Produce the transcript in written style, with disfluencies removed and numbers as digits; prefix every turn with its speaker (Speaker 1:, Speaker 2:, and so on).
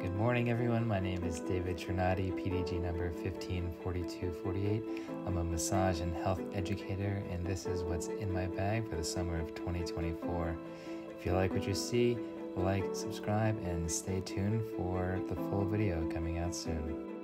Speaker 1: Good morning, everyone. My name is David Trinati, PDG number 154248. I'm a massage and health educator, and this is what's in my bag for the summer of 2024. If you like what you see, like, subscribe, and stay tuned for the full video coming out soon.